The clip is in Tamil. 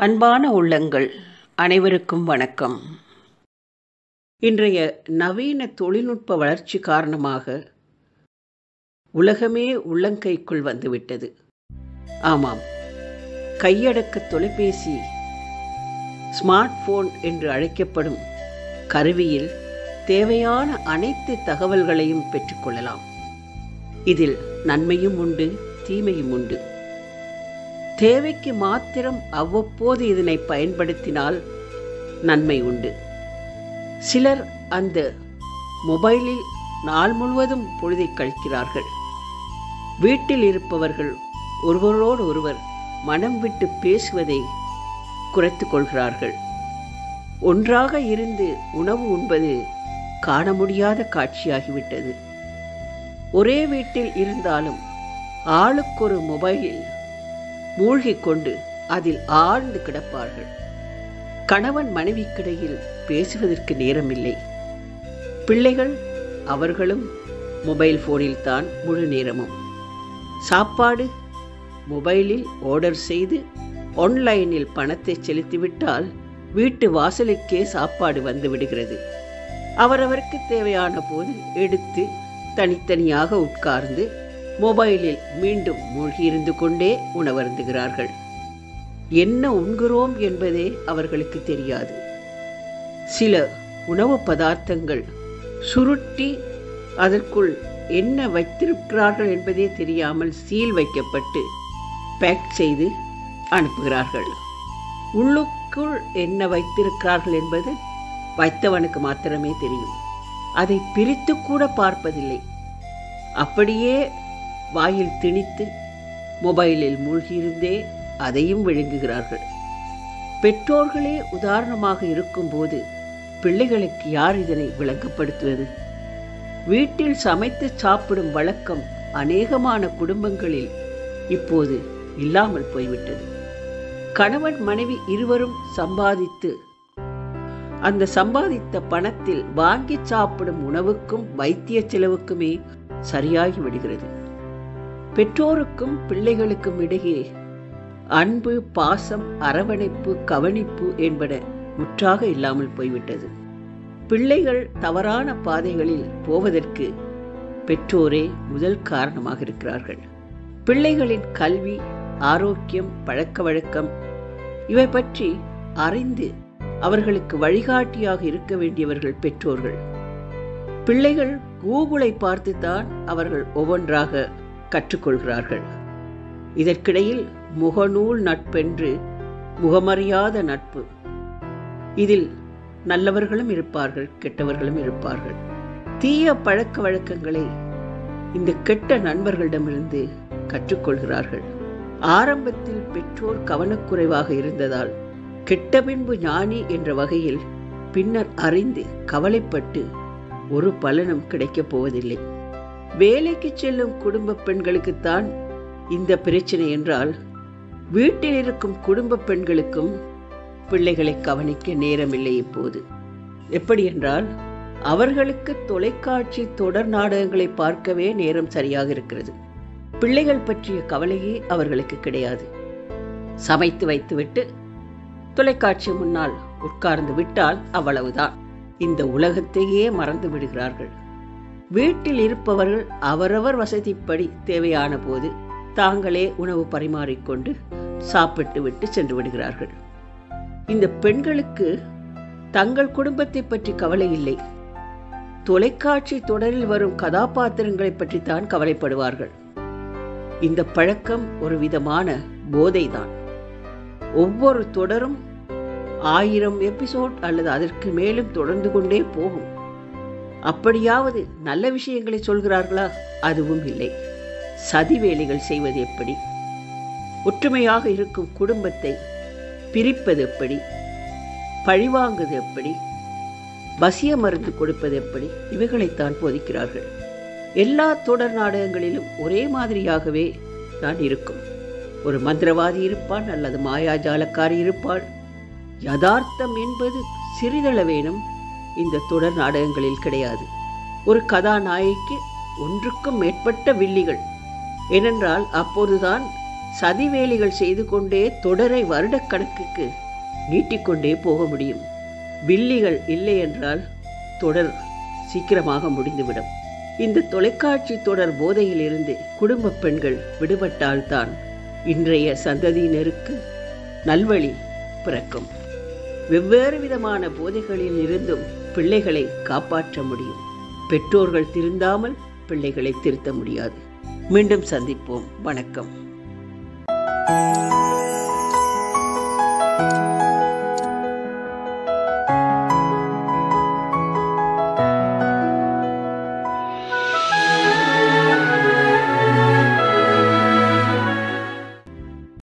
அன்பான உள்ளங்கள் அனைவருக்கும் வணக்கம். இன்றைய நவீன தொழில்நுட்ப வளர்ச்சி காரணமாக உலகமே உள்ளங்கைக்குள் வந்துவிட்டது. ஆமாம், கையடக்க தொலைபேசி, ஸ்மார்ட் போன் என்று அழைக்கப்படும் கருவியில் தேவையான அனைத்து தகவல்களையும் பெற்றுக்கொள்ளலாம். இதில் நன்மையும் உண்டு, தீமையும் உண்டு. தேவைக்கு மாத்திரம் அவ்வப்போது இதனை பயன்படுத்தினால் நன்மை உண்டு. சிலர் அந்த மொபைலில் நாள் முழுவதும் பொழுதை கழிக்கிறார்கள். வீட்டில் இருப்பவர்கள் ஒருவரோடு ஒருவர் மனம் விட்டு பேசுவதை குறைத்து கொள்கிறார்கள். ஒன்றாக இருந்து உணவு உண்பது காண முடியாத காட்சியாகிவிட்டது. ஒரே வீட்டில் இருந்தாலும் ஆளுக்கொரு மொபைலில் மூழ்கிக்கொண்டு அதில் ஆழ்ந்து கிடப்பார்கள். கணவன் மனைவிக்கிடையில் பேசுவதற்கு நேரமில்லை. பிள்ளைகள் அவர்களும் மொபைல் போனில் தான் முழு நேரமும். சாப்பாடு மொபைலில் ஆர்டர் செய்து ஆன்லைனில் பணத்தை செலுத்திவிட்டால் வீட்டு வாசலுக்கே சாப்பாடு வந்து விடுகிறது. அவரவருக்கு தேவையான போது எடுத்து தனித்தனியாக உட்கார்ந்து மொபைலில் மீண்டும் மூழ்கியிருந்து கொண்டே உணவருந்துகிறார்கள். என்ன உண்கிறோம் என்பதே அவர்களுக்கு தெரியாது. சில உணவு பதார்த்தங்கள் சுருட்டி அதற்குள் என்ன வைத்திருக்கிறார்கள் என்பதே தெரியாமல் சீல் வைக்கப்பட்டு பேக் செய்து அனுப்புகிறார்கள். உள்ளுக்குள் என்ன வைத்திருக்கிறார்கள் என்பது வைத்தவனுக்கு மாத்திரமே தெரியும். அதை பிரித்து கூட பார்ப்பதில்லை. அப்படியே வாயில் திணித்து மொபைலில் மூழ்கியிருந்தே அதையும் விழுங்குகிறார்கள். பெற்றோர்களே உதாரணமாக இருக்கும்போது பிள்ளைகளுக்கு யார் இதனை விளங்கப்படுத்துவது? வீட்டில் சமைத்து சாப்பிடும் வழக்கம் அநேகமான குடும்பங்களில் இப்போது இல்லாமல் போய்விட்டது. கணவன் மனைவி இருவரும் சம்பாதித்து அந்த சம்பாதித்த பணத்தில் வாங்கி சாப்பிடும் உணவுக்கும் வைத்திய செலவுக்குமே சரியாகி விடுகிறது. பெற்றோருக்கும் பிள்ளைகளுக்கும் இடையே அன்பு, பாசம், அரவணைப்பு, கவனிப்பு என்பன முற்றாக இல்லாமல் போய்விட்டது. பிள்ளைகள் தவறான பாதைகளில் போவதற்கு பெற்றோரே முதல் காரணமாக இருக்கிறார்கள். பிள்ளைகளின் கல்வி, ஆரோக்கியம், பழக்க வழக்கம் இவை பற்றி அறிந்து அவர்களுக்கு வழிகாட்டியாக இருக்க வேண்டியவர்கள் பெற்றோர்கள். பிள்ளைகள் கூகுளை பார்த்துத்தான் அவர்கள் ஒவ்வொன்றாக கற்றுக்கொள்கிறார்கள். இதற்கிடையில் முகநூல் நட்பென்று முகமறியாத நட்பு. இதில் நல்லவர்களும் இருப்பார்கள், கெட்டவர்களும் இருப்பார்கள். தீய பழக்க வழக்கங்களை இந்த கெட்ட நண்பர்களிடமிருந்து கற்றுக்கொள்கிறார்கள். ஆரம்பத்தில் பெற்றோர் கவனக்குறைவாக இருந்ததால் கெட்ட பின்பு ஞானி என்ற வகையில் பின்னர் அறிந்து கவலைப்பட்டு ஒரு பலனும் கிடைக்கப் போவதில்லை. வேலைக்கு செல்லும் குடும்ப பெண்களுக்குத்தான் இந்த பிரச்சனை என்றால், வீட்டில் இருக்கும் குடும்ப பெண்களுக்கும் பிள்ளைகளை கவனிக்க நேரமில்லை இப்போது. எப்படி என்றால், அவர்களுக்கு தொலைக்காட்சி தொடர் நாடகங்களை பார்க்கவே நேரம் சரியாக இருக்கிறது. பிள்ளைகள் பற்றிய கவலையே அவர்களுக்கு கிடையாது. சமைத்து வைத்துவிட்டு தொலைக்காட்சி முன்னால் உட்கார்ந்து விட்டால் அவ்வளவுதான். இந்த உலகத்தையே மறந்து விடுகிறார்கள். வீட்டில் இருப்பவர்கள் அவரவர் வசதிப்படி தேவையான போது தாங்களே உணவு பரிமாறிக்கொண்டு சாப்பிட்டு விட்டு சென்று விடுகிறார்கள். இந்த பெண்களுக்கு தங்கள் குடும்பத்தை பற்றி கவலை இல்லை. தொலைக்காட்சி தொடரில் வரும் கதாபாத்திரங்களை பற்றித்தான் கவலைப்படுவார்கள். இந்த பழக்கம் ஒரு விதமான போதைதான். ஒவ்வொரு தொடரும் 1000 எபிசோட் அல்லது அதற்கு மேலும் தொடர்ந்து கொண்டே போகும். அப்படியாவது நல்ல விஷயங்களை சொல்கிறார்களா? அதுவும் இல்லை. சதி வேலைகள் செய்வது எப்படி? ஒற்றுமையாக இருக்கும் குடும்பத்தை பிரிப்பது எப்படி? பழிவாங்குவது எப்படி? வசிய மருந்து கொடுப்பது எப்படி? இவைகளைத்தான் போதிக்கிறார்கள். எல்லா தொடர் நாடகங்களிலும் ஒரே மாதிரியாகவே தான் இருக்கும். ஒரு மந்திரவாதி இருப்பான் அல்லது மாயாஜாலக்காரி இருப்பாள். யதார்த்தம் என்பது சிறிதளவேனும் இந்த தொடர் நாடகங்களில் கிடையாது. ஒரு கதாநாயகிக்கு ஒன்றுக்கும் மேற்பட்ட வில்லிகள். ஏனென்றால் அப்போதுதான் சதிவேலிகள் செய்து கொண்டே தொடரை வருடக்கணக்குக்கு நீட்டிக்கொண்டே போக முடியும். வில்லிகள் இல்லை என்றால் தொடர் சீக்கிரமாக முடிந்துவிடும். இந்த தொலைக்காட்சி தொடர் போதையிலிருந்து குடும்ப பெண்கள் விடுபட்டால்தான் இன்றைய சந்ததியினருக்கு நல்வழி பிறக்கும். வெவ்வேறு விதமான போதைகளில் இருந்தும் பிள்ளைகளை காப்பாற்ற முடியும். பெற்றோர்கள் திருந்தாமல் பிள்ளைகளை திருத்த முடியாது. மீண்டும் சந்திப்போம். வணக்கம்.